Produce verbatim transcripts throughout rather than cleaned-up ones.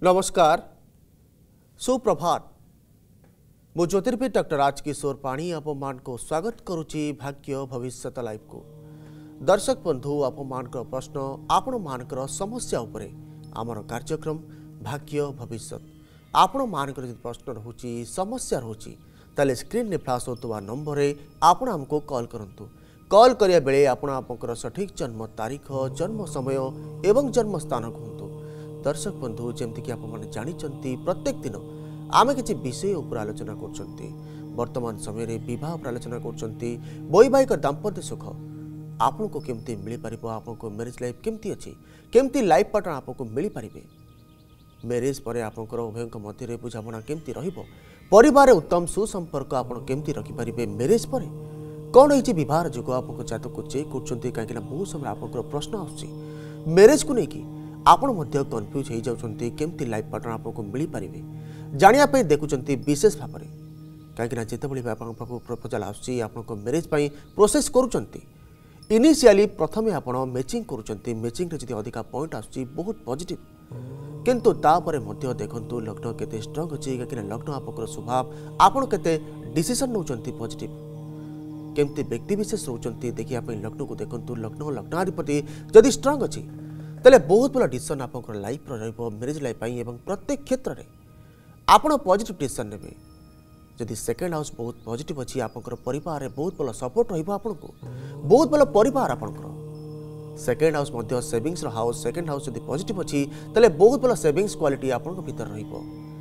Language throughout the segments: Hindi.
नमस्कार सुप्रभात मु ज्योतिर्विद डॉक्टर राजकिशोर पाणी आपण को स्वागत करुच्ची भाग्य भविष्य लाइव को। दर्शक बंधु आपण प्रश्न आपण मानकर समस्या उपरे आमर कार्यक्रम भाग्य भविष्य आपण मानकर जो प्रश्न रोची समस्या रोची ताले स्क्रीन ने फ्लाश होता नंबर आपण हमको कॉल करंतु। कॉल करिया बेले आपण आपनकर सठिक जन्म तारीख जन्म समय एवं जन्म स्थान कहतु। दर्शक बंधु जमती कि आपण जानी प्रत्येक दिन आमे किसी विषय उपर आलोचना करछंती। वर्तमान समय रे विवाह उपर आलोचना करछंती। वैवाहिक दाम्पत्य सुख आपन को केमती मिली परिबो, आपन को मैरिज लाइफ केमती अछि, केमती लाइफ पार्टनर आपन को मिली परिबे, मैरिज परे आपनकर उभयक मध्य रे बुझामणा केमती रहिबो, परिवार उत्तम सुसंपर्क आपन केमती रखि परिबे, मैरिज परे कौन होइछि विवाह जुग आपन जातक को चेक करछंती। काहेकि बहुत समय आपनकर प्रश्न आछि मैरिज को लेकिन आपण मध्य कन्फ्यूज हो जाउछंती केमती लाइफ पार्टनर आपन को मिली परिबे जानिया पे देखुचंती विशेष भाव में। कहीं जिते बड़ी आपन प्रपोजल आछि आपन को मैरिज पई प्रोसेस करूचंती इनिशियली प्रथमे आपण मैचिंग करूचंती। मैचिंग रे जदि अधिका पॉइंट आछि बहुत पॉजिटिव, किंतु तापरे मध्य देखंतु लग्न केते स्ट्रांग अछि, कि लग्न आपनकर स्वभाव आपण केते डिसीजन नउचंती पॉजिटिव केमती व्यक्ति विशेष रोचंती देखिया पई लग्न को देखंतु। लग्न लग्नाधिपति जदि स्ट्रांग अछि तले बहुत बड़ा डिसीजन आपनकर लाइफ रो रहबो मैरिज लाइफ पई एवं प्रत्येक क्षेत्र रे आपण पॉजिटिव डिसीजन नेबे। जदि सेकेंड हाउस बहुत पॉजिटिव अछि आपनकर परिवार रे बहुत बड़ा सपोर्ट रहबो, आपन को बहुत बड़ा परिवार आपनकर। सेकेंड हाउस मध्य सेविंग्स रो हाउस, सेकेंड हाउस जदि पॉजिटिव अछि तले बहुत बड़ा सेविंग्स क्वालिटी आपन को भीतर रहबो।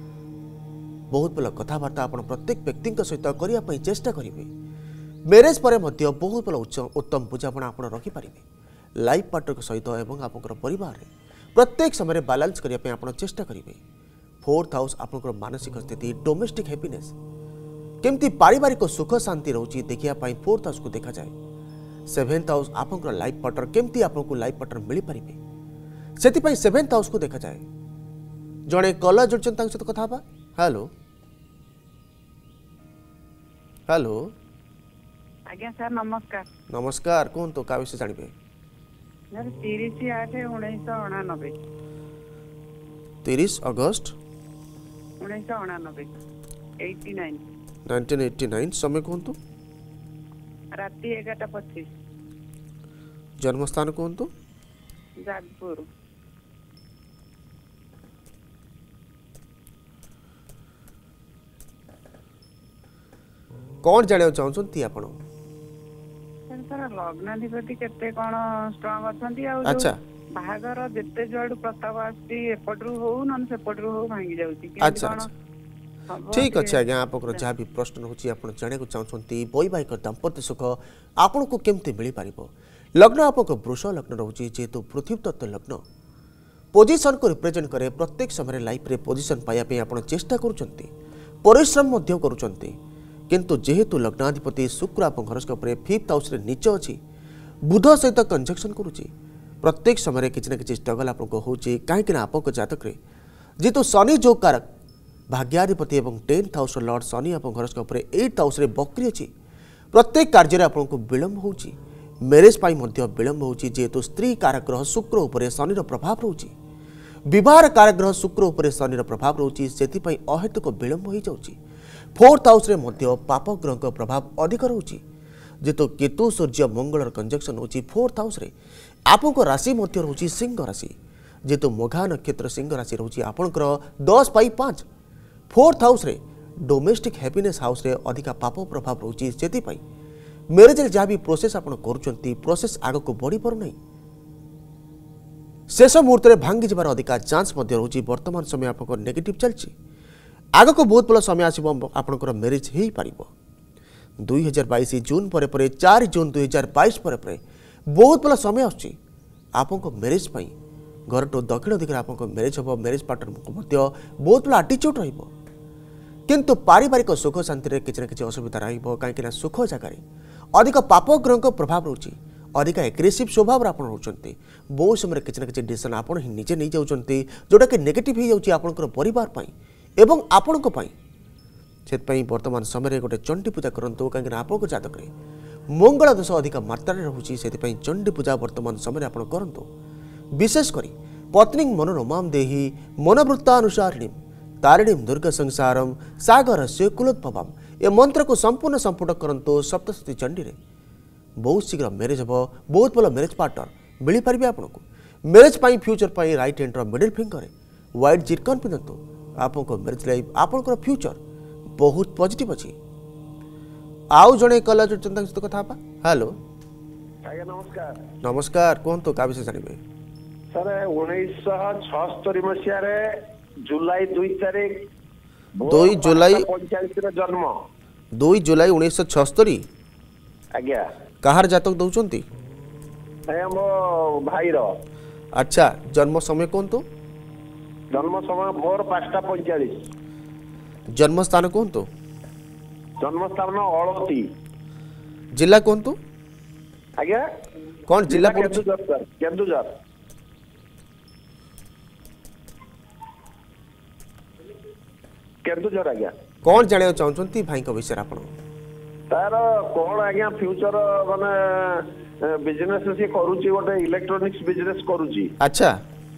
बहुत बड़ा कथाबार्ता आपन प्रत्येक व्यक्ति सहित करिया पई चेष्टा करिवे। मैरिज परे मध्य बहुत बड़ा उच्च उत्तम बुझामणा आपन रखि परिवे लाइफ पार्टनर सहित एवं आपनकर परिवार रे प्रत्येक समय रे बैलेंस करिया पई आपन चेष्टा करिवे। फोर्थ हाउस आपनकर मानसिक स्थिति, डोमेस्टिक हैप्पीनेस केमती पारिवारिक सुख शांति रोची देखिया पाई फोर्थ हाउस को देखा जाए। सेवेंथ हाउस आपनकर लाइफ पार्टनर केमती आपनको लाइफ पार्टनर मिली परिबे सेति पाई सेवेंथ हाउस को देखा जाए। जणे कॉलर जोडचन तांग सहित कथा बा। हेलो हेलो आज्ञा सर नमस्कार। नमस्कार कोन तो का विषय जानिबे? सर तीस आठ उन्नीस सौ अणानबे तीस अगस्त उन्नीस सौ अणानबे eighty nine nineteen eighty nine समय कौन तो राति एगारटा पच्चीस जन्म स्थान कौन तो जाजपुर। कौन जाने चाहछंती आपण? सर लग्नाधिपति केते कोन स्ट्रांग अछंती आ अच्छा बाहागर जेते जोड़ प्रस्ताव आसी एपटरू हो नन सेपटरू हो भांगी जाउची। अच्छा अच्छा ठीक अछि आज्ञा आपकर जहाँ भी प्रश्न होची आपण जाने को चाहछंती वैवाहिक दाम्पत्य सुख आपण को केमते मिली पारिबो। लग्न आपको वृष लग्न रहउची जेतु पृथ्वी तत्व लग्न पोजीशन को रिप्रेजेंट करे। प्रत्येक समय लाइफ रे पोजीशन पाया पे आपण चेष्टा करूचंती, परिश्रम मध्य करूचंती, किंतु जेहेतु लग्नाधिपति शुक्र आप हॉरोस्कोप रे फिफ्थ हाउस रे नीच अछि, बुध सहित कंजक्शन करूची। प्रत्येक समय किसी न किसी स्ट्रगल आपको होची कहीं आपको जातक रे जेतु शनि जो कारक भाग्याधिपति एवं टेन्थ हाउस लॉर्ड शनि आप हॉरोस्कोप रे एट्थ हाउस रे बकरी अछि। प्रत्येक कार्य रे आपको विलंब होची, मैरिज पाई मध्य विलंब होची जेतु स्त्री कारक ग्रह शुक्र उपरे शनि रो प्रभाव रहउची, विवाह कारक ग्रह शुक्र उपरे शनि रो प्रभाव रहउची, सेति पई अहेतुक विलंब होई जाउची। फोर्थ हाउस रे मध्य पाप ग्रह का प्रभाव अधिक रहउची जेतु केतु सूर्य मंगल कंजक्शन होची। फोर्थ हाउस रे आपको राशि मध्य रहउची सिंह राशि जेतु मोघा नक्षत्र सिंह राशि रहउची आपनकर दस पाई पाँच। फोर्थ हाउस रे डोमेस्टिक हैप्पीनेस हाउस रे अधिका पाप प्रभाव रहउची, सेति पई मैरिज रे जहाँ भी प्रोसेस आपण करूचंती प्रोसेस आग को बढ़ी पारु नहीं, शेष मुहूर्त रे भांगी जबार अधिका चांस मध्य रहउची। वर्तमान समय आपको नेगेटिव चलची, आग को बहुत बड़ा समय आसब आपनकर मैरिज हो पारिबो। दुई हजार बाईस जून पर परे चार जून दुई हजार बाईस पर परे बहुत बड़ा समय आछि आपनको मैरिज पाई। घर तो दक्षिण दिगरे आपनको मैरिज हो, मैरिज पार्टनर को मध्य बहुत बड़ा एटीट्यूड रहिबो, किंतु पारिवारिक सुख शांति रे किछि न किछि असुविधा रहिबो। काहेकि सुख जगार अधिक पाप ग्रह का प्रभाव रहउची, अधिक एग्रेसिव स्वभाव आपण रहउचंती। बहुत समय किछि न किछि डिसीजन आपण ही निजे नै जाउचंती जोटा कि नेगेटिव हो जाउची आपनकर परिवार पाई एवं आपण को पाई। सेतपई वर्तमान समय गोटे चंडी पूजा करंतु कहीं आपको जातक मंगल दोष अधिक मात्रा रोचे से चंडी पूजा वर्तमान समय आप करंतु। विशेषकर पत्नी मनोरमां देहि मनोवृत्तानुसारिणी तारिणीं दुर्ग संसारम सागर से कुलोद्भवम ए मंत्र को संपूर्ण संपुट करंतु सप्तशती चंडी रे बहुत शीघ्र मैरिज हम बहुत भल मैरिज पार्टनर मिल पारे आपन को मैरिज पाई फ्यूचर पाई right hand middle finger white zircon पिंधतु आपन को मैरिज लाइफ आपन को फ्यूचर बहुत पॉजिटिव अछि। आउ जणे कला जो चिंता सहित कथा बा हेलो आज्ञा नमस्कार नमस्कार कोहंतु का विषय जानिबे सर उन्नीस छस्तरी मसीह जुलाई दुई तारीख दुई जुलाई पंचायत जन्म दुई जुलाई उन्नीस छस्तरी आज्ञा कहार जातक दउचंती मो भाई रो अच्छा जन्म समय कोहंतु जन्म समय भोर पाँचटा पैंचाश जन्म स्थान कोहंतु जन्म स्थान अड़ती जिला कोहंतु आज्ञा कौन जिला पड़ुछि केन्दुझर सर केन्दुझर केन्दुझर आज्ञा कौन जानिया चाहउचंती भाई को विषय आपण तार कौन आज्ञा फ्यूचर माने बिजनेस से करूची गोटे इलेक्ट्रॉनिक्स बिजनेस करूची अच्छा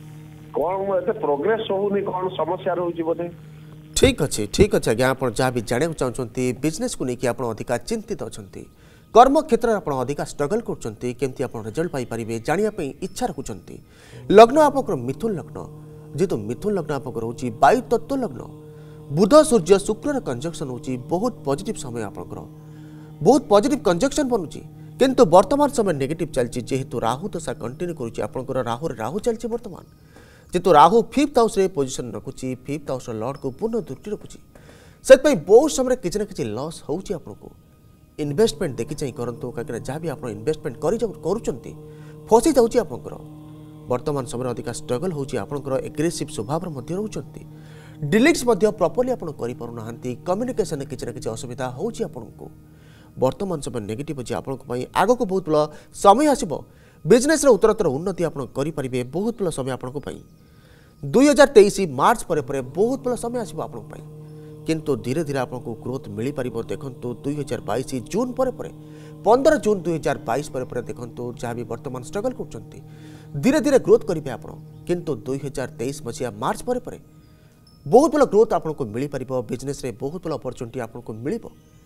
कौन एते प्रोग्रेस होउनी कौन समस्या रहउची बोले ठीक अच्छे ठीक अच्छे आज्ञा आप जहाँ भी जाना चाहते बिजनेस को लेकिन आप अधिका चिंतित अच्छा कर्म क्षेत्र में आप अधिका स्ट्रगल करमती आप रिजल्ट पाइपर जानापी इच्छा रखुंट लग्न आप मिथुन लग्न जेहेतु मिथुन लग्न आप रोचे वायु तत्व लग्न बुध सूर्य शुक्र कंजक्शन होची बहुत पॉजिटिव समय आपंकर बहुत पॉजिटिव कंजक्शन बनूची किंतु वर्तमान समय नेगेटिव चलती जेहेतु राहु दशा कंटिन्यू करुँच राहु राहु चलती वर्तमान जेहेतु राहु फिफ्थ हाउस रे पोजिशन रखुची फिफ्थ हाउस लॉर्ड को पूर्ण दृष्टि रखुची से बहुत समय किसी ना कि लॉस होची आपको इन्वेस्टमेंट देखी चाहिए करंतु कहीं जहाँ भी आप इन्वेस्टमेंट कर फसी जाऊँगी आपंकर वर्तमान समय अधिका स्ट्रगल होची आपंकर एग्रेसिव स्वभाव रोचंती डिलीट्स प्रॉपर्ली आप कम्युनिकेशन किसी ना कि असुविधा होची आपको वर्तमान समय नेगेटिव अच्छी आपको आग को बहुत भल समय आसब बिजनेस उत्तरोत्तर उन्नति आप करेंगे बहुत भल समय आपको दुई हजार तेईस मार्च पर पर बहुत भल समय आसब आप किंतु धीरे धीरे आपको ग्रोथ मिल पार देखु दुई हजार बैश जून पर पंद्रह जून दुई हजार बैश पर देखु जहाँ भी वर्तमान स्ट्रगल कर धीरे धीरे ग्रोथ करेंगे आप किंतु दुई हजार तेईस मसीहा मार्च पर पर बहुत भल ग्रोथ आपको मिल पार बिजनेस बहुत भल अपरचुनिटी आपको मिल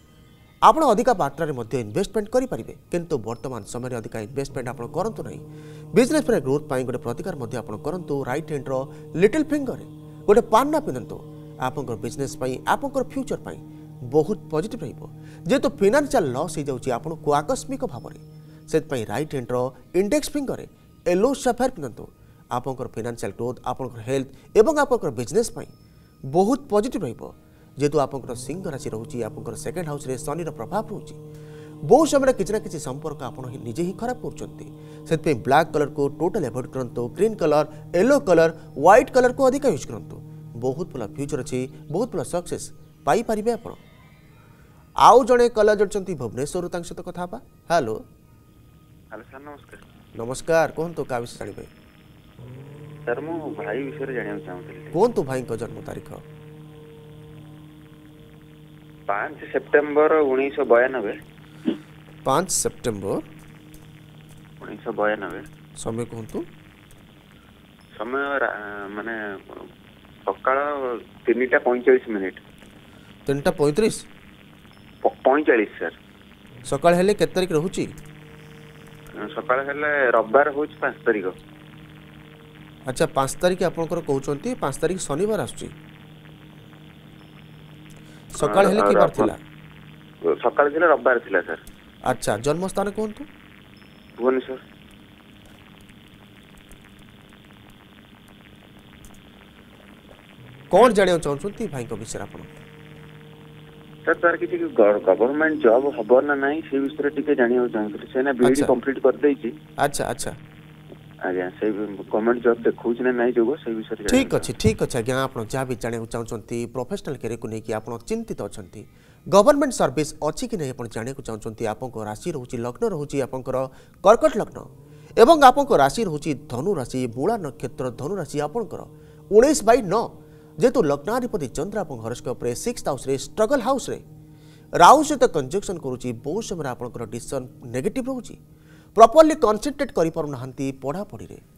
आप अधिक मात्रा में इन्वेस्टमेंट करेंगे किंतु वर्तमान समय अधिका इन्वेस्टमेंट आप करूँ ना बिजनेस पर ग्रोथ पाई गोटे प्रतिकार करूँ राइट हैंड लिटिल फिंगर गोटे पान्ना पिंधतु आप बिजनेस आप फ्यूचर पाई बहुत पॉजिटिव जेहेतु फाइनेंशियल लॉस हो जाऊँगी आपको आकस्मिक भाव में से right hand index finger yellow sapphire पिंधतु आप फाइनेंशियल ग्रोथ आप हेल्थ एवं आप बिजनेस पाई बहुत पॉजिटिव जेहेतु आप सिंह राशि रोचे आप सेकेंड हाउस रे शनि प्रभाव रोचे बहुत समय किसी ना कि संपर्क आप निजे ही खराब कर ब्लैक कलर को टोटल एवॉइड करूँ green colour yellow colour white colour को अधिक यूज करूँ बहुत भल फ्यूचर अच्छी बहुत भल सक्सेस पाइपर आप आउ जड़े कलर जोड़ते भुवनेश्वर सहित कथा हेलो हेलो सर नमस्कार नमस्कार कहतु क्या विषय जानवे सर मो भाई विषय जाना चाहूँगी कहतु भाई जन्म तारीख पाँच सेप्टेम्बर उन्नीस बयानबे पाँच सेप्टेम्बर उन्नीस बयानबे समय कहतु समय माने सकाळ तीनटा पैंचाश मिनिट तीनटा पैंतीस पैंचाश सर सकाळ हेले केते तारीख रहुची सकाळ हेले रविवार होच पाँच तारीख अच्छा पाँच तारीख आपनकर कहउचंती पाँच तारीख शनिवार आछी सकाळ हेले की बार थिला सकाळ थिला रविवार थिला सर अच्छा जन्म स्थान कोनतु भुवनेश्वर कौन जानिया चाहउचंती भाई को विषय आपण सर तार किछि गवर्नमेंट जॉब हबो ना नाही से विषय टिके जानिया चाहउथि से ना बीडी कंप्लीट कर देछि अच्छा अच्छा आज्ञा से गवर्नमेंट जॉब देखौछ ना नाही जोगो से विषय ठीक अछि ठीक अछि आज्ञा आपण जा भी जानिया चाहउचंती प्रोफेशनल कैरियर को नेकी आपण चिंतित अछंती गवर्नमेंट सर्विस अछि कि नै आपण जानिया चाहउचंती आपनको राशि रहउची लग्न रहउची आपनकर कर्कट लग्न एवं आपनको राशि रहउची धनु राशि मूला नक्षत्र धनु राशि आपनकर उन्नीस बाई नौ जेहेतु लग्नाधिपति चंद्र आप हॉरोस्कोप रे सिक्स्थ हाउस रे स्ट्रगल हाउस रे राहु सहित कंजक्शन करुच्ची बहुत समय आपंकर डिसीजन नेगेटिव रोचे प्रॉपर्ली कॉन्सेंट्रेट करि पारु नहांती पढ़ापढ़ी रे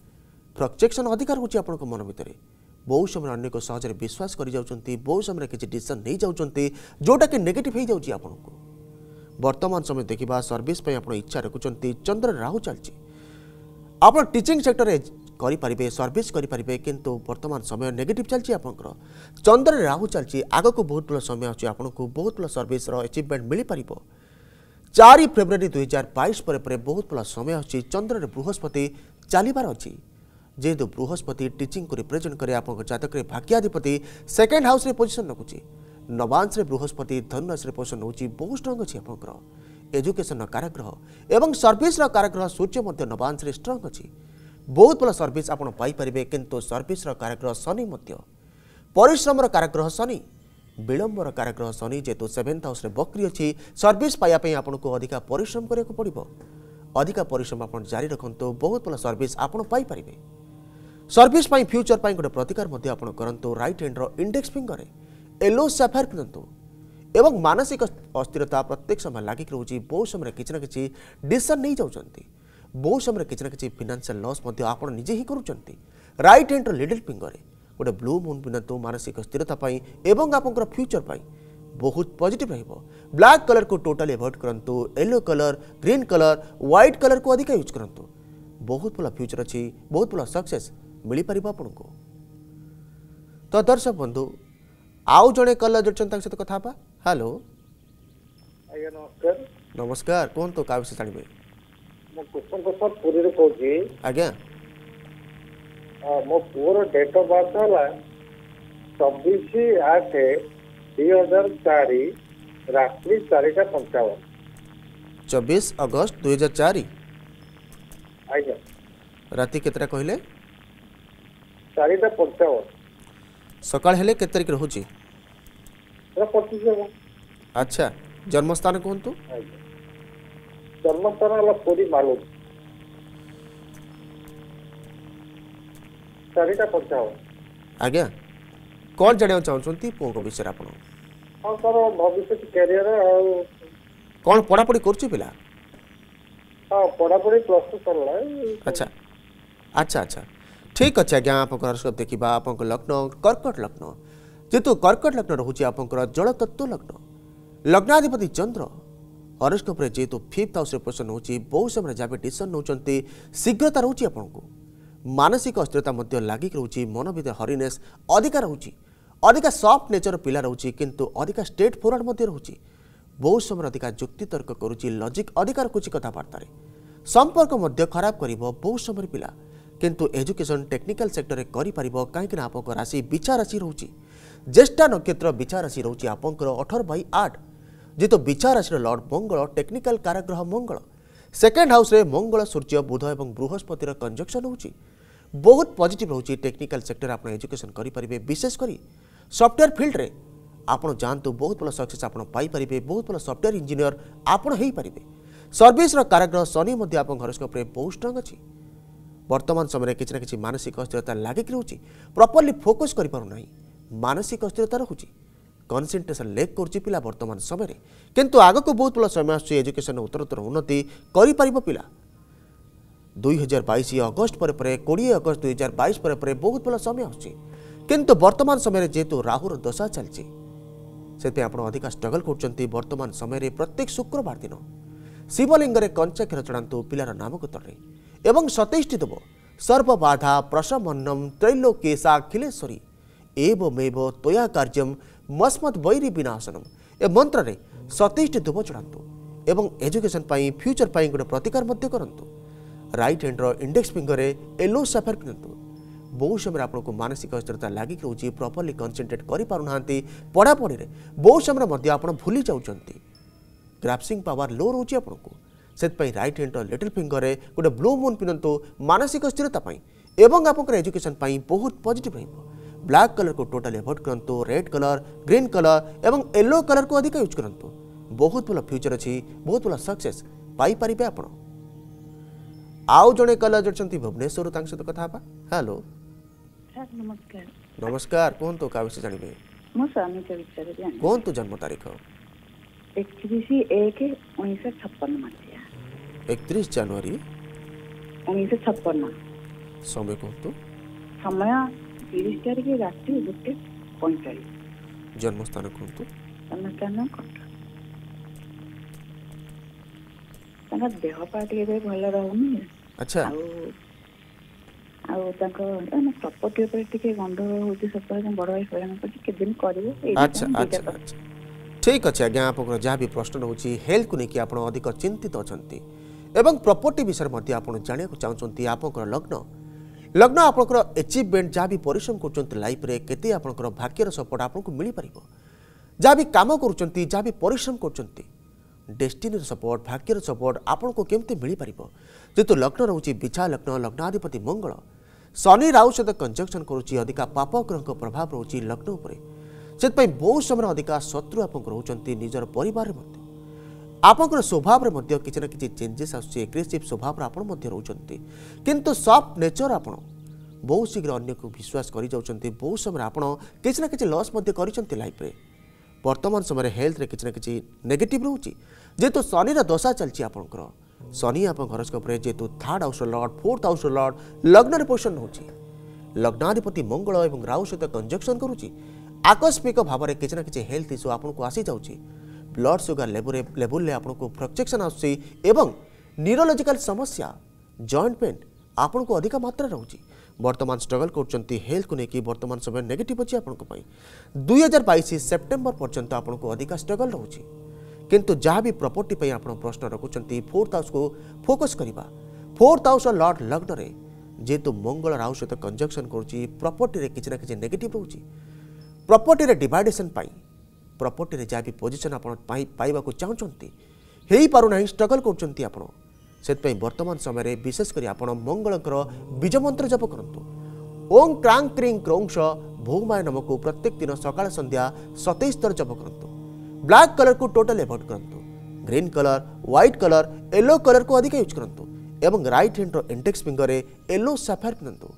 फ्रक्चुएशन अधिकार होची आपनको मन भितरे बहुत समय अन्य को सहजरे विश्वास करि जाउचंती बहुत समय किछि डिसीजन नै जाउचंती जोटा कि नेगेटिव हे जाउची आपनको वर्तमान समय देखिबा सर्विस पे आपण इच्छा रखुचंती चंद्र राहु चलची आपण टीचिंग सेक्टर रे करि परिबे सर्विस करि परिबे किंतु वर्तमान समय नेगेटिव चलची आपनकर चंद्र राहु चलची आगो को बहुत बड़ समय आछी आपनको बहुत बड़ सर्विस रो अचीवमेंट मिली परिबो चार फेब्रुआरी दुई हजार बाईस पर पर बहुत बड़ा समय अच्छी चंद्र बृहस्पति चलबार अच्छी जेहेतु बृहस्पति टीचिंग को रिप्रेजेंट करे आप जातक भाग्याधिपति सेकेंड हाउस रे पोजिशन रखुची नवांश रे बृहस्पति धनु राशि रे पोजिशन होची बहुत स्ट्रांग अच्छी आपंकर एजुकेशन कारग्रह एवं सर्विस कारग्रह सूर्य मध्य नवांश रे स्ट्रांग अच्छी बहुत बड़ा सर्विस आपन पाई परिबे किंतु सर्विस कारग्रह शनि मध्य परिश्रम कारग्रह शनि विलंबर कारग्रह शनि जेतु सेवेन्थ हाउस रे बकरी अच्छी सर्विस पाइबा आपको अधिका परिश्रम करने पड़ो अधिका परिश्रम आप जारी रखु बहुत बड़ा सर्विस आपड़ पाइपर सर्विस फ्यूचर पाई गोटे प्रतिकार करूँ राइट हैंड रो इंडेक्स फिंगर येलो सैफायर पिंधु एवं मानसिक अस्थिरता प्रत्येक समय लगिक रोचे बहुत समय किसी ना कि डिसीजन नहीं जाऊँच बहुत समय किसी ना कि फाइनेंशियल लॉस आप निजे ही करुँच राइट हैंड रो लिटिल फिंगर गोटे ब्लू मून पिंधु मानसिक स्थिरता एवं आपंकर फ्यूचर पाई बहुत पॉजिटिव रहिबो ब्लैक कलर को टोटली अवॉइड करंतु yellow colour green colour white colour को अधिक यूज करंतु बहुत भला फ्यूचर अच्छी बहुत भला सक्सेस मिली परिबो आपनको तो दर्शक बंधु आउ जणे कलर जोडचन ताक सहित कथा बा हेलो आज्ञा नमस्कार नमस्कार कोन तो का विषय जानिबे मो कुसुम प्रसाद पुरी रे कहूची आज्ञा मो पुअर डेट ऑफ बर्थ होला चौबीस आठ दुई हजार चार रात्रि चारिटा पंचावन चौबीस अगस्त दुई हजार चार आज्ञा राति केतरा कहले चारिटा पंचावन सकाळ हेले केत तारिख रहूची पच्चीस अच्छा जन्मस्थान कहतु जन्मस्थान होला पुरी मालूम चारिटा पंचावन आज्ञा कौन जाना चाहते पुओ को विषय आप हाँ सर भविष्य कैरियर कौन पढ़ापढ़ी कर पिला हाँ पढ़ापढ़ी प्लस टू सरला अच्छा अच्छा अच्छा ठीक अच्छे आज्ञा आप देखा आप लग्न कर्कट लग्न जेतु कर्कट लग्न रोचे आप जल तत्व लग्न लग्नाधिपति चंद्र हॉरोस्कोप रे जेतु फिफ्थ हाउस रे पोजिशन होची बहुत समय जहाँ डिसीजन नौचंती शीघ्रता रोची आपको मानसिक अस्थिरता मध्य लागिक रोची मन भीतर हरिनेस अधिका रोची अधिका सॉफ्ट नेचर पिला रोची किंतु अधिका स्ट्रेट फॉरवर्ड मध्य रोची बहुत समय अधिका जुक्ति तर्क करुची लॉजिक अधिका रखुची कथबार्ता संपर्क मध्य खराब करिवो बहुत समय पिला किंतु एजुकेशन टेक्निकल सेक्टर रे करि परिबो काहेकि ना आपको राशि विचार राशि रोची ज्येष्ठा नक्षत्र विचार राशि रोची आपंकर अठारह बाई आठ जेतो विचार राशि लॉर्ड मंगल टेक्निकल कारग्रह मंगल सेकेंड हाउस रे मंगल सूर्य बुध एवं बृहस्पतिर कंजक्शन होची बहुत पॉजिटिव होची टेक्निकल सेक्टर आप एजुकेशन करि परिबे विशेष करी सॉफ्टवेयर फील्ड रे आपण जानतु बहुत बड़ा सक्सेस आपण पाई परिबे बहुत बड़ा सॉफ्टवेयर इंजीनियर आपण हेई परिबे सर्विस रो कारग्रह शनि मध्ये आपण हॉरोस्कोप रे बहुत स्ट्रांग अछि वर्तमान समय किसी ना कि मानसिक अस्थिरता लागिक रोची प्रॉपर्ली फोकस करि पारु नाही मानसिक अस्थिरता रखुची कन्सेंट्रेशन लेक करुची पिला वर्तमान समय किंतु आग को बहुत बड़ा समय आसुची एजुकेशन उत्तरोत्तर उन्नति करि परिबो पिला दुई हजार बाईस अगस्ट पर पर कोड़े अगस्त दुई हजार बाईस पर पर बहुत बड़ा समय आसुची किंतु वर्तमान समय जेतु राहुर दशा चलची से आप अधिक स्ट्रगल कर वर्तमान समय प्रत्येक शुक्रवार दिन शिवलिंग रे कंचा क्षीर चढ़ातु पिलार नामकतर एवं सतेष्टि देव सर्वबाधा प्रशमन्नम त्रैलोकेशाखिलेश्वरी एवमेव त्वया कार्यम मस्मत् वैरी विनाशनम ए मंत्र रे सतेष्टि दुब चढ़ातु एवं एजुकेशन पाई फ्यूचर पाई गोटे प्रतिकार मध्य करंतु राइट हैंड रो इंडेक्स फिंगर येलो सफेयर पिंधु बहुत समय आपको मानसिक अस्थिरता लागिक रोची प्रॉपर्ली कंसंट्रेट करि पारु नांती पढ़ापढ़ी रे बहुत समय मध्य आपण भूली जाउचंती ग्रास्पिंग पावर लो रोची आपको सेतपई राइट हैंड रो लिटिल फिंगर गोटे ब्लू मून पिंधु मानसिक स्थिरता पाई एवं आपंकर एजुकेशन पाई बहुत पॉजिटिव रहिबो ब्लैक कलर को टोटली अवॉइड करंतु रेड कलर ग्रीन कलर एवं येलो कलर को अधिक यूज करंतु बहुत भला फ्यूचर अछि बहुत भला सक्सेस पाई परिबे आपण आउ जणे कलर जोडचंती भुवनेश्वर तांग सहित कथा बा हेलो सर नमस्कार नमस्कार कोन तो का विषय जानिबे मो स्वामी के विचार जान कोन तो जन्म तारीख एकतीस एक उन्नीस सौ छप्पन मसीहा इकतीस जनवरी उन्नीस सौ छप्पन समय कहतु समय ତିରିଶ ତାରିଖ ରାତି ଗୋଟେ ପଇଁଚାଳିଶ। जन्म स्थान कहतु ଜନ୍ମସ୍ଥାନ କଟକ। ତାଙ୍କ ଦେହ ପା ଟିକେ ଏବେ ଭଲ ରହୁନି। अच्छा ଆଉ ଆଉ ତାଙ୍କ ପ୍ରପର୍ଟି ଉପରେ ଟିକେ ଗଣ୍ଡଗୋଳ ହଉଛି ସପ୍ତାହ ବଡ ଭାଇ ହଇରାଣ କରୁଛି କେତେ ଦିନ କରିବେ ଏଇ अच्छा अच्छा अच्छा ठीक अच्छे आज्ञा आप जहाँ भी प्रश्न रोचे हेल्थ को लेकिन आप अधिक चिंतित अच्छा एवं प्रॉपर्टी विषय में आप जाना चाहते आप लग्न लग्न आपंकर एचिवमेंट जहाँ भी परिश्रम कर लाइफ रे केते आपंकर भाग्यर सपोर्ट आपको मिल पार जहाँ भी काम कर जहाँ भी परिश्रम कर डेस्टिनी सपोर्ट भाग्यर सपोर्ट आपको केमती मिल पार जेहेतु लग्न रोचे बिछा लग्न लग्नाधिपति मंगल शनि राहु सहित कंजक्शन करुच्ची अधिका पाप ग्रह प्रभाव रोचे लग्न उपर से बहुत समय अधिका शत्रु आप रोचंती निजर परिवार आपंकर स्वभाव में किसी ना कि चेंजेस आग्रेसिव स्वभाव आप रोचंती किंतु सॉफ्ट नेचर आप बहुत शीघ्र अन्य को विश्वास कर जाउछंती बहुत समय आप किसी ना कि लॉस कर लाइफ रे वर्तमान समय हेल्थ रे किसी ना कि नेगेटिव रोचे जेहेतु शनि दशा चलती आपंकर शनि आप हरोस्कोप जेहेतु third house lord fourth house lord लग्न पोजिशन होची लग्नाधिपति मंगल और राहु सहित कंजक्शन करुच्ची आकस्मिक भाव में किसी ना कि हेल्थ इश्यू आपको आसी जाउची ब्लड सुगर लेवल लेवल आपको फ्लक्चुएशन आसुची एवं न्यूरोलॉजिकल समस्या जॉइंट पेन आपन को अधिक मात्रा रोची वर्तमान स्ट्रगल करचंती हेल्थ को लेकिन वर्तमान समय नेगेटिव अच्छी आपन दुई हजार बैश सेप्टेम्बर पर्यंत आपन को अधिक स्ट्रगल रोची किंतु जहाँ भी प्रॉपर्टी पे आप प्रश्न रखुंट फोर्थ हाउस को फोकस करवा फोर्थ हाउस लॉर्ड लग्न रे जेहेतु मंगल राहु सहित कंजक्शन करुच्ची प्रॉपर्टी रे किसी ना कि नेगेटिव रोची प्रॉपर्टी रे डिवाइडेशन पाई प्रॉपर्टी रे जहाँ भी पोजिशन आप पाइबा चाहते हो पारना स्ट्रगल करचंती आपण से वर्तमान समय विशेषकर आप मंगलकर बीज मंत्र जप करूँ ओं क्रांग क्रीं क्रौंश भौमाय नमक प्रत्येक दिन सकाळ संध्या सतैश थर जप करूँ ब्लैक कलर को टोटल एवॉइड करूँ green colour white colour yellow colour को अधिक यूज करूँ एवं राइट हैंड रो इंडेक्स फिंगर येलो सफायर पिंधु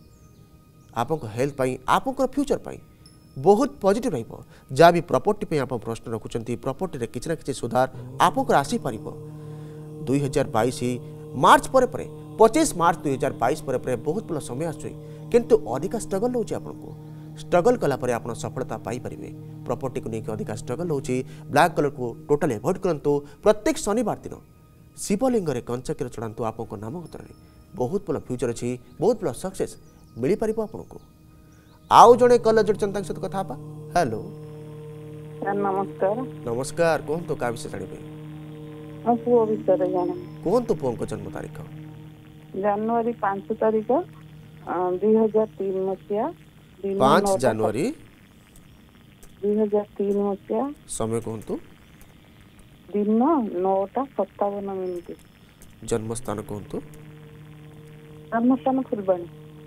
आप हेल्थ आप फ्यूचर पाई बहुत पॉजिटिव रहिबो जहाँ भी प्रॉपर्टी पे आप प्रश्न रखुंट प्रॉपर्टी रे किसी ना कि सुधार आपको आसी पार दुई हजार बैश मार्च पर पच्चीस मार्च दुई हजार बैश पर बहुत भल समय आसुई किंतु अधिका स्ट्रगल रोचे आपको स्ट्रगल कलापर आप सफलता पाइपर प्रॉपर्टी को लेकिन अधिका स्ट्रगल रोचे ब्लैक कलर को टोटल एवॉइड करूँ प्रत्येक शनिवार दिन शिवलिंग में कंचा क्षीर चढ़ातु आप नाम गोत्र बहुत भल फ्यूचर अच्छी बहुत भल सक्सेस मिल पार आपको आउ जड़े कल जोड़चन सहित कथा हेलो नमस्कार नमस्कार कहतु क्या विषय जाने पुओ विषय जाने कहतु पुओं को जन्म तारीख जनवरी पांच तारीख दुई हजार तीन मसीहा पांच जनवरी दुई हजार तीन मसीहा समय कहतु दिन नौटा सत्तावन मिनिट जन्म स्थान कहतु जन्म स्थान फुलबाणी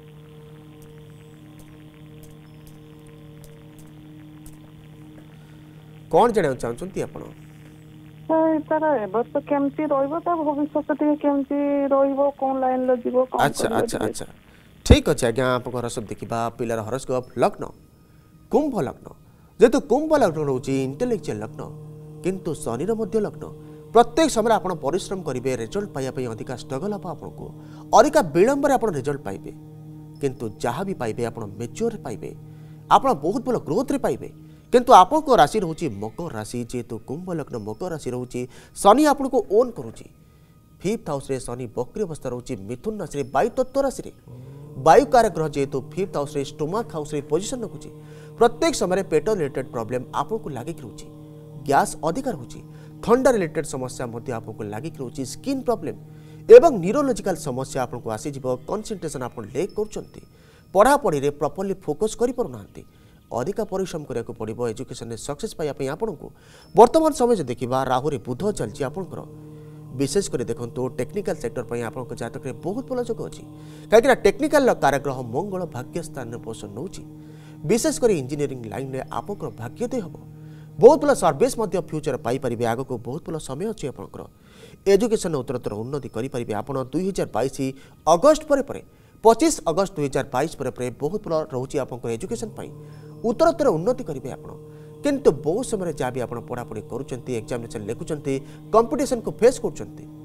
कौन जाना चाहते आप तार एबर्ष केमती रहिबो ता भविष्यत टिके केमती रहिबो कोन लाइन ल जीवो कोन अच्छा अच्छा अच्छा ठीक अच्छे आज्ञा आप हरस्कोप देखा पिलार हरस्कोप लग्न कुंभ लग्न जेहेतु कुंभ लग्न रोचे इंटेलेक्चुअल लग्न किंतु शनि मध्य लग्न प्रत्येक समय आप परिश्रम करेंगे रिजल्ट पाइबा अधिका स्ट्रगल हम आपको अधिका विलंब आप रिजल्ट पाइबे किंतु जहाँ भी पाइबे आप मेच्योर पाइबे आप बहुत भल ग्रोथ रे पाइबे किंतु आपको राशि रोचे मकर राशि जेहेतु कुंभ लग्न मकर राशि रोचे शनि आपको ओन करुच्ची फिफ्थ हाउस रे शनि बक्री अवस्था रोचे मिथुन राशि वायु तत्व राशि वायु कार ग्रह जेहेतु फिफ्थ हाउस रे स्टोमाक हाउस रे पोजिशन रखुच्छी प्रत्येक समय पेट रिलेटेड प्रॉब्लम आपको लगिक रोचे गैस अधिक रोचे थंडा रिलेटेड समस्या आपको लगिक रोचे स्किन प्रॉब्लम एवं न्यूरोलॉजिकल समस्या आपको आसीज कंसंट्रेशन आप लेक कर पढ़ापढ़ी रे प्रॉपर्ली फोकस कर पारना अधिका परिश्रम करने पड़ो एजुकेशन में सक्सेस पाइबा आपको वर्तमान समय देखा राहु रे बुध चलती आपंकर विशेषकर देखो टेक्निकल सेक्टर पर आप जातक बहुत भल जोग अच्छी कहीं टेक्निकल कारग्रह मंगल भाग्य स्थान पोषण नौ विशेषकर इंजीनियरिंग लाइन में आपंकर भाग्योदय हम बहुत भल सर्विस फ्यूचर पाइपर आग को बहुत भल समय अच्छी आपंकर एजुकेशन उत्तरोत्तर उन्नति करेंगे आप दुई हजार बैश अगस्ट पर पच्चीस अगस्ट दुई हजार बैश पर बहुत भल रोचे आप एजुकेशन उत्तरोत्तर उन्नति करेंगे आप किंतु बहुत समय जहाँ भी आप पढ़ापढ़ी करुँच एग्जामिनेशन लिखुंट कंपिटिशन को फेस कर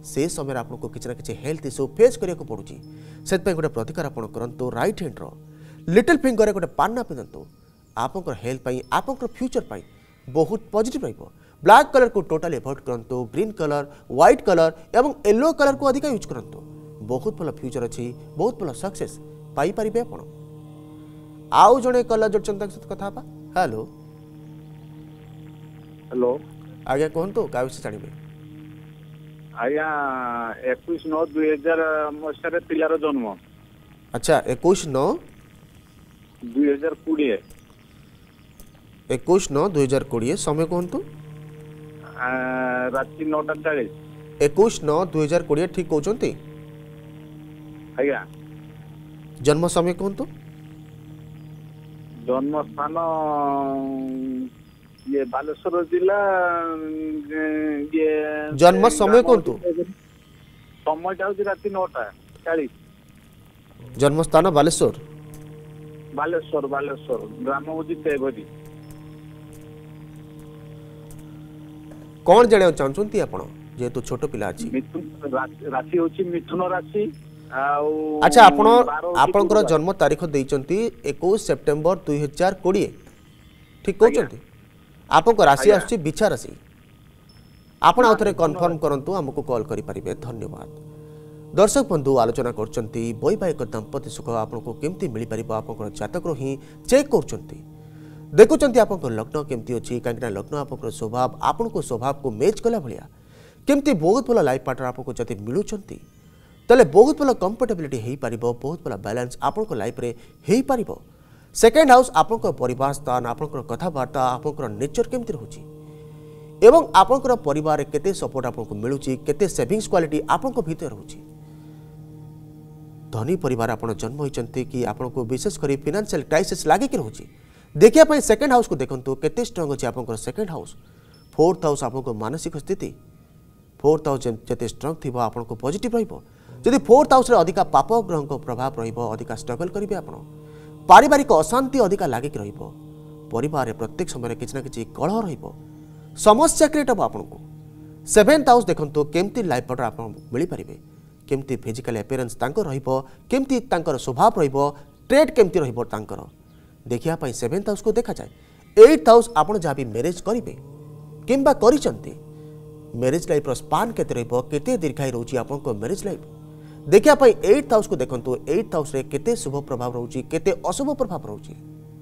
से समय आपको किसी ना किसी हेल्थ इश्यू फेस करिया को पड़ुची से गोटे प्रतिकार आप करंतु राइट हैंड रो लिटिल फिंगर गोटे पान्ना पिंधतु आपंकर हेल्थ पाई आपंकर फ्यूचर पाई बहुत पॉजिटिव रहिबो। ब्लैक कलर को टोटली अवॉइड करंतु ग्रीन कलर व्हाइट कलर एवं येलो कलर को अधिक यूज करंतु बहुत भल फ्यूचर अच्छी बहुत भल सक्सेस पाई परिबे आपण। आउ जणे कलर जोड़छन तक सत कथा बा हेलो हेलो आज्ञा कहतु क्या विषय जानवे आज्ञा इक्कीस नौ दुई हजार मसीह पिलार जन्म अच्छा इक्कीस नौ दुई हजार कोड़े इक्कीस नौ दुई हजार कोड़े समय कहतु राति नौटा चालीस इक्कीस नौ दुई हजार कोड़े ठीक कहते आज्ञा जन्म समय कहतु जन्म स्थान ये बालेश्वर जिला ये जन्म समय कहतु समय राति नौटा चालीस जन्म स्थान बालेश्वर बालेश्वर बालेश्वर ग्राम हूँ तेभरी कौन जाना चाहते आप जेहेतु छोट पिला अच्छी राशि होची मिथुन राशि अच्छा आपण आपनकर जन्म तारीख देइचंती इक्कीस सेप्टेम्बर दुई हजार कोड़े ठीक कहते आपन राशि आसुची बिछा राशि आपण आउ थे कन्फर्म करंतु हमको कॉल करि परिबे। धन्यवाद। दर्शक बंधु आलोचना करचंती वैवाहिक दाम्पत्य सुख आपको केमती मिल पारिबो आपन जातक रो ही चेक करचंती देखुचंती आपन लग्न केमती अछि कांकना लग्न आपन स्वभाव आपन को स्वभाव को मैच कला भलिया केमती बहुत भल लाइफ पार्टनर आपको जति मिलुचंती तले बहुत भल कंफर्टेबिलिटी हेई पारिबो बहुत भल बैलेंस आपन को लाइफ रे हेई पारिबो। सेकेंड हाउस आपन परिवार स्थान आपन कथबार्ता आपन नेचर केमती रहउची एवं आपन परिवार केते सपोर्ट आपन मिलुची केते सेविंग्स क्वालिटी आपन भीतर रहउची धनी परिवार आपन जन्म होइचंती कि आपन को विशेष करी फाइनेंशियल क्राइसिस लागे कि रहउची देखिया पई सेकेंड हाउस को देखंतु केते स्ट्रांग अछि आपन सेकेंड हाउस फोर्थ हाउस आपन मानसिक स्थिति फोर्थ हाउस जते स्ट्रांग थिबो आपन को पॉजिटिव रहिबो जदि फोर्थ हाउस रे अधिका पाप ग्रह को प्रभाव रहिबो अधिका स्ट्रगल करिवे आपन पारिवारिक अशांति अधिका लागे कि रहिबो परिवार रे प्रत्येक समय किछि ना किछि कलह रहिबो समस्या क्रिएट हो आपन को। सेवेंथ हाउस देखंतु केमती लाइफ पार्टनर आपन मिली परिबे केमती फिजिकल अपीयरेंस तांकर रहिबो केमती तांकर स्वभाव रहिबो ट्रेड केमती रहिबो तांकर देखिया पई सेवेंथ हाउस को देखा जाए। एट्थ हाउस आपन जहाँ भी मैरिज करिवे किंबा करिसंती मैरिज लाइफ रो स्पान केते रहिबो केते दीर्घायु रहउची आपन को मैरिज लाइफ देखिया पई एट्थ हाउस को देखंतु एट्थ हाउस रे केते शुभ प्रभाव रहउची केते अशुभ प्रभाव रहउची।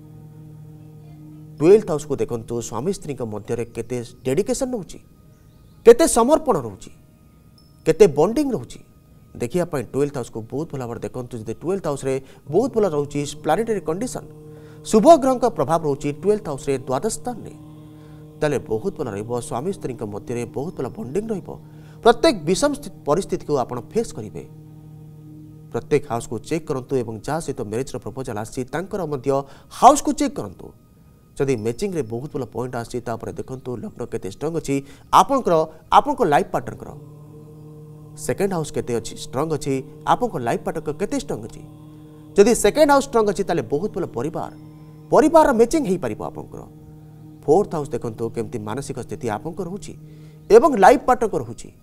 ट्वेल्थ हाउस को देखंतु स्वामी स्त्री के मध्य रे केते डेडिकेशन रहउची केते समर्पण रहउची केते बॉन्डिंग रहउची देखिया पई ट्वेल्थ हाउस को बहुत भला भाव देखंतु जदि ट्वेल्थ हाउस रे बहुत भला रहउची प्लानेटरी कंडीशन शुभ ग्रह का प्रभाव रहउची ट्वेल्थ हाउस रे द्वादश स्थान रे ताले बहुत भला रहइबो स्वामी स्त्री के मध्य रे बहुत भला बॉन्डिंग रहइबो प्रत्येक विषम परिस्थिति को आपण फेस करिवे प्रत्येक हाउस को चेक करंतु एवं जहाँ सहित तो मैरिज प्रपोजल आसी तांकर मध्य हाउस को चेक करंतु जदि मैचिंग रे बहुत भल पॉइंट आसी तापर देखंतु लग्न केते स्ट्रांग अछि आपनकर आपनकर लाइफ पार्टनर सेकेंड हाउस केते अछि स्ट्रांग अछि आपनकर लाइफ पार्टनर केते स्ट्रांग अछि जदि सेकेंड हाउस स्ट्रांग अछि ताले बहुत भल परिवार परिवार मैचिंग हेई परिबो आपनकर। फोर्थ हाउस देखंतु केमती मानसिक स्थिति आपनकर होछि एवं लाइफ पार्टनर होछि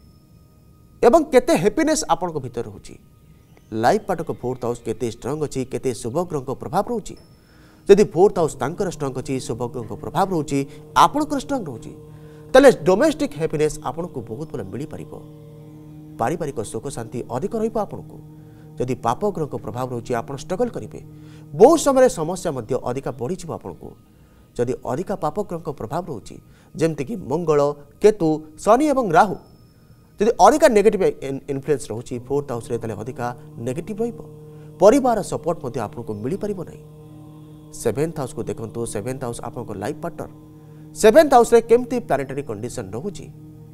एवं केते हैप्पीनेस आपनकर भीतर होछि लाइफ पार्टनर फोर्थ हाउस केते स्ट्रांग अछि केते शुभ ग्रह को प्रभाव रहउछि जदि फोर्थ हाउस तांकर स्ट्रांग अछि शुभ ग्रह को प्रभाव रहउछि आपनकर स्ट्रांग रहउछि तले डोमेस्टिक हैप्पीनेस आपनको बहुत भल मिली परिबो पारिवारिक सुख शांति अधिक रहिबो आपनको जदि पाप ग्रह को प्रभाव रहउछि आपण स्ट्रगल करिवे बहुत समय समस्या मध्य अधिका बढ़ी छिबो आपनको जदि अधिका पाप ग्रह को प्रभाव रहउछि जेमति कि मंगल केतु शनि एवं राहु जदि अधिका नेगेटिव इन्फ्लुएंस रहउछि फोर्थ हाउस रे तले अधिका नेगेटिव रहिबो परिवार सपोर्ट मध्य आपनको मिली परिबो नै। सेवेंथ हाउस को देखंतु सेवेंथ हाउस आपनको लाइफ पार्टनर सेवेंथ हाउस रे केमती प्लानेटरी कंडीशन रहउछि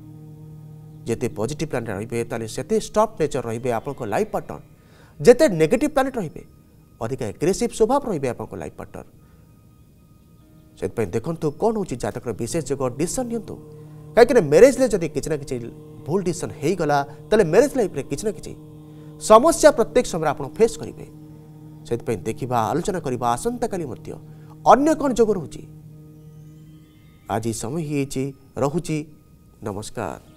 जेते पॉजिटिव प्लानेट रहिबे ताले सेते स्टॉप नेचर रहिबे आपनको लाइफ पार्टनर जेते नेगेटिव प्लानेट रहिबे अधिका एग्रेसिव स्वभाव रहिबे आपनको लाइफ पार्टनर सेत देखु कौन होची जातक विशेष जगह डिसीजन नियंतु कहीं मैरिज ले जदि किसी ना किसी भूल डिसीजन हो गला ताले मैरिज लाइफ रे किसी ना किसी समस्या प्रत्येक समय आप फेस करेंगे से देखा आलोचना करवा आसंता काली मध्य अन्य कौन जग रोची आज समय ही रहुची नमस्कार।